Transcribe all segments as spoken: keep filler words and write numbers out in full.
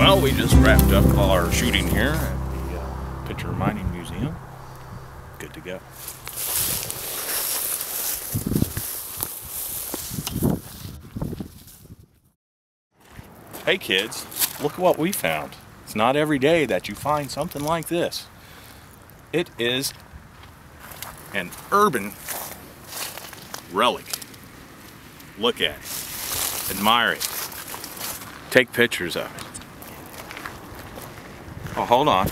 Well, we just wrapped up our shooting here at the uh, Pitcher Mining Museum. Good to go. Hey kids, look what we found. It's not every day that you find something like this. It is an urban relic. Look at it. Admire it. Take pictures of it. Oh, hold on.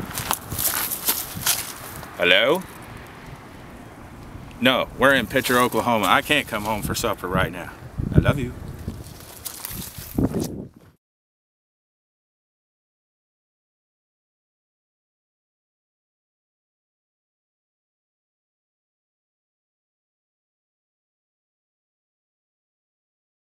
Hello? No, we're in Pitcher, Oklahoma. I can't come home for supper right now. I love you.